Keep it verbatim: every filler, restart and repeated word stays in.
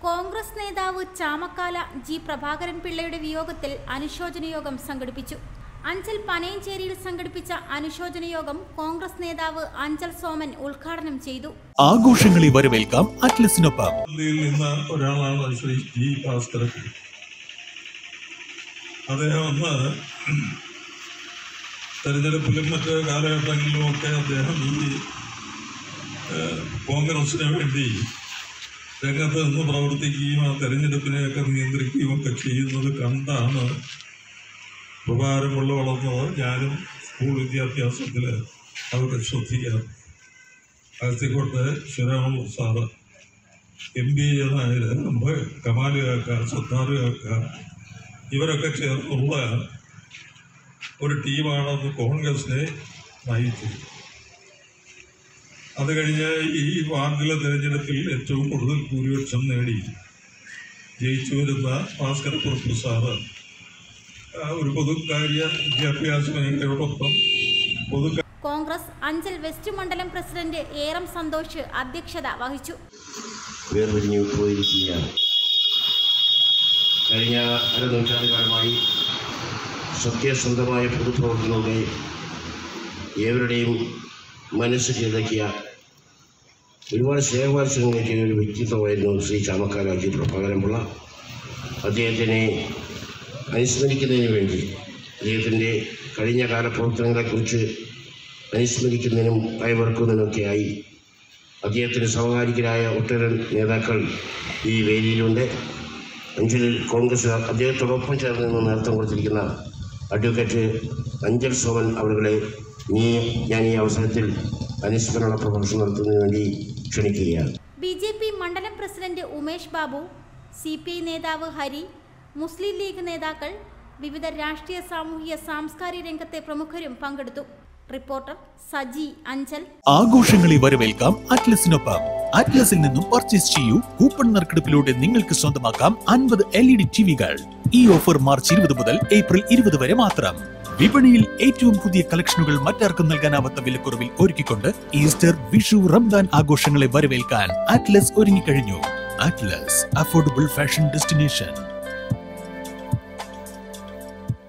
കോൺഗ്രസ് നേതാവ് ചാമക്കാല ജി പ്രഭാകരൻ പിള്ളയുടെ വിയോഗത്തിൽ അനുശോചന യോഗം സംഘടിപ്പിച്ചു. അഞ്ചൽ പനയഞ്ചേരിയിൽ സംഘടിപ്പിച്ച അനുശോചന യോഗം കോൺഗ്രസ് നേതാവ് അഞ്ചൽ സോമൻ ഉദ്ഘാടനം ചെയ്തു. ആഘോഷങ്ങളെ വരവേൽക്കാം അറ്റ്ലസിനൊപ്പം. ഒരാളാണ് ശ്രീ ജി ഭാസ്കരൻ. അദ്ദേഹം അന്ന് തെരഞ്ഞെടുപ്പിലും മറ്റ് കാലഘട്ടങ്ങളിലും ഒക്കെ അദ്ദേഹം ഈ കോൺഗ്രസിന് വേണ്ടി രംഗത്ത് നിന്ന് പ്രവർത്തിക്കുകയും ആ തെരഞ്ഞെടുപ്പിനെയൊക്കെ നിയന്ത്രിക്കുകയും ഒക്കെ ചെയ്യുന്നത് കണ്ടാണ് പ്രഭാരമുള്ള വളർന്നത്. ഞാനും സ്കൂൾ വിദ്യാഭ്യാസത്തിൽ അതൊക്കെ ശ്രദ്ധിക്കാം. അകത്തിക്കോട്ടെ Sivarama sir, M B A Nair, നമ്മുടെ കമാല് കാക്ക, സത്താറ് കാക്ക, ഇവരൊക്കെ ചേർന്നുള്ള ഒരു ടീമാണെന്ന് കോൺഗ്രസിനെ നയിച്ചത്. അത് കഴിഞ്ഞ് ഈ വാർഡിലെ തെരഞ്ഞെടുപ്പിൽ ഏറ്റവും കൂടുതൽ ഭൂരിപക്ഷം നേടി ജയിച്ചു വരുന്ന ഭാസ്കരക്കുറുപ്പ് സാറ് ഒരു പൊതുകാര്യ വിദ്യാഭ്യാസ മേഖലയോടൊപ്പം പൊതു കോൺഗ്രസ് അഞ്ചൽ വെസ്റ്റ് മണ്ഡലം പ്രസിഡന്റ് ഏറം സന്തോഷ് അധ്യക്ഷത വഹിച്ചു. കഴിഞ്ഞ അരനൂറ്റാണ്ടുകാലമായി സത്യസന്ധമായ പൊതുപ്രവർത്തനങ്ങളുടെ ഏവരുടെയും മനസ്സ് കീഴടക്കിയ ഒരുപാട് സ്നേഹവാത്സല്യങ്ങൾക്ക് ഒരു വ്യക്തിത്വമായിരുന്നു ശ്രീ ചാമക്കാല ജി പ്രഭാകരൻ പിള്ള. അദ്ദേഹത്തിനെ അനുസ്മരിക്കുന്നതിന് വേണ്ടി, അദ്ദേഹത്തിൻ്റെ കഴിഞ്ഞ കാല പ്രവർത്തനങ്ങളെക്കുറിച്ച് അനുസ്മരിക്കുന്നതിനും അയവിറക്കുന്നതിനൊക്കെയായി അദ്ദേഹത്തിന് സമകാലികരായ ഒട്ടേറെ നേതാക്കൾ ഈ വേദിയിലുണ്ട്. അഞ്ചലിൽ കോൺഗ്രസ് അദ്ദേഹത്തോടൊപ്പം ചേർന്ന് നിന്ന് നേതൃത്വം കൊടുത്തിരിക്കുന്ന അഡ്വക്കേറ്റ് അഞ്ചൽ സോമൻ അവരുടെ നീ ഞാൻ ഈ അവസരത്തിൽ അനുസ്മരണ പ്രഭാഷണം നടത്തുന്നതിന് വേണ്ടി ക്ഷണിക്കുകയാണ്. ബി ജെ പി മണ്ഡലം president Umesh Babu, C P I നേതാവ് ഹരി, മുസ്ലിം ലീഗ് നേതാക്കൾ, വിവിധ രാഷ്ട്രീയ സാമൂഹിക സാംസ്കാരിക രംഗത്തെ പ്രമുഖരും പങ്കെടുത്തു. റിപ്പോർട്ടർ സജി, അഞ്ചൽ. ആഘോഷങ്ങളെ വരവേൽക്കാം അറ്റ്ലസിനൊപ്പം. അറ്റ്ലസിൽ നിന്നും പർച്ചേസ് ചെയ്യൂ. കൂപ്പൺ നറുക്കെടുപ്പിലൂടെ നിങ്ങൾക്ക് സ്വന്തമാക്കാം അൻപത് എൽ ഇ ഡി ടിവികൾ. ഈ ഓഫർ മാർച്ച് ഇരുപത് മുതൽ ഏപ്രിൽ ഇരുപത് വരെ മാത്രം. വിപണിയിൽ ഏറ്റവും പുതിയ കളക്ഷനുകൾ മറ്റാർക്കും നൽകാനാവാത്ത വിലക്കുറവിൽ ഒരുക്കിക്കൊണ്ട് ഈസ്റ്റർ, വിഷു, റംദാൻ ആഘോഷങ്ങളെ വരവേൽക്കാൻ അറ്റ്ലസ് ഒരുങ്ങിക്കഴിഞ്ഞു. Atlas, affordable fashion destination.